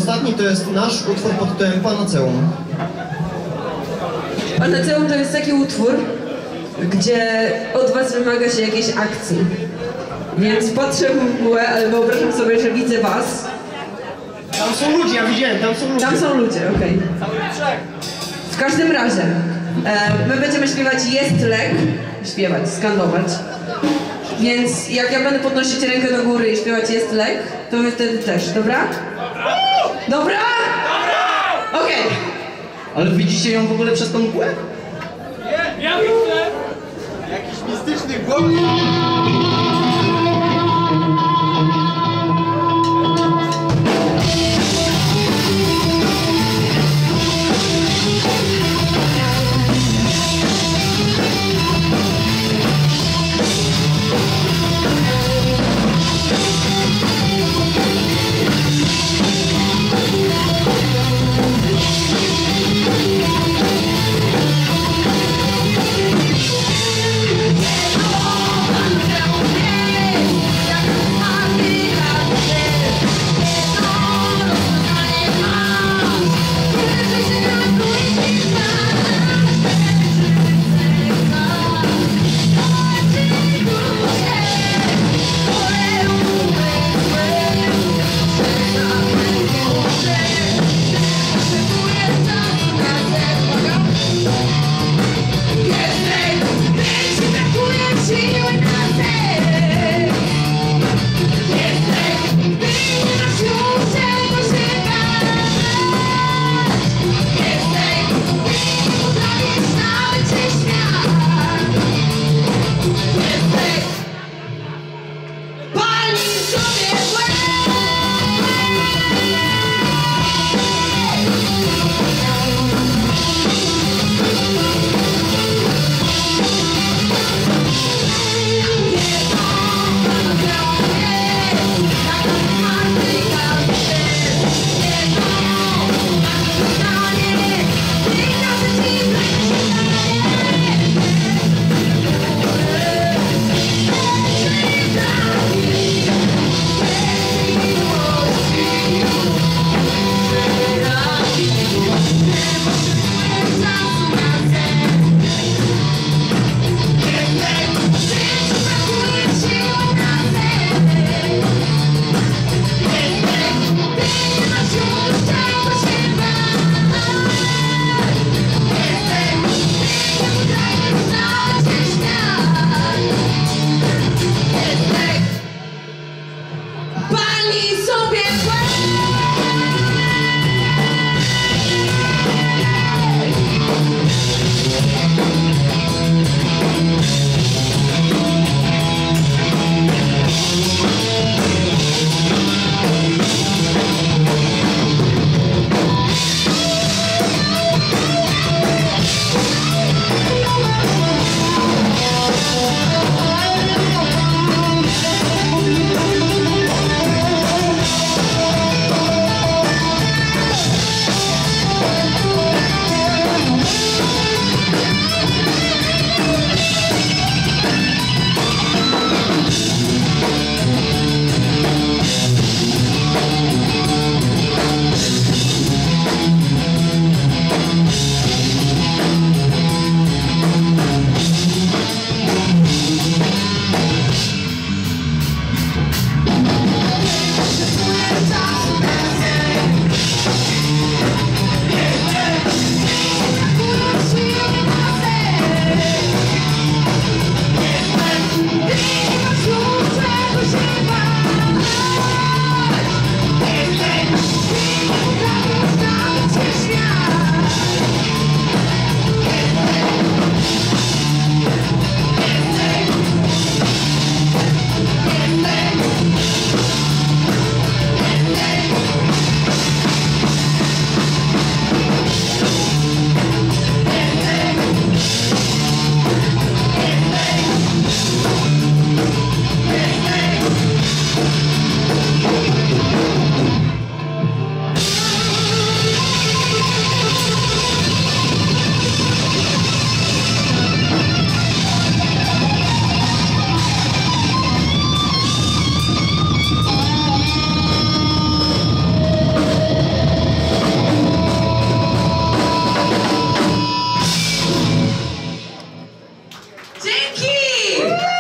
ostatni to jest nasz utwór pod tytułem Panaceum. Panaceum to jest taki utwór, gdzie od was wymaga się jakiejś akcji. Więc patrzę w mgłę, ale wyobrażam sobie, że widzę was. Tam są ludzie, ja widziałem, tam są ludzie. Tam są ludzie, okej. W każdym razie, my będziemy śpiewać Jest lek, śpiewać, skandować. Więc jak ja będę podnosić rękę do góry i śpiewać Jest lek, to wy wtedy też, dobra? Dobra? Dobra! Okej. Ale widzicie ją w ogóle przez tą mgłę? Nie, ja widzę! Jakiś mistyczny głos! Kamil!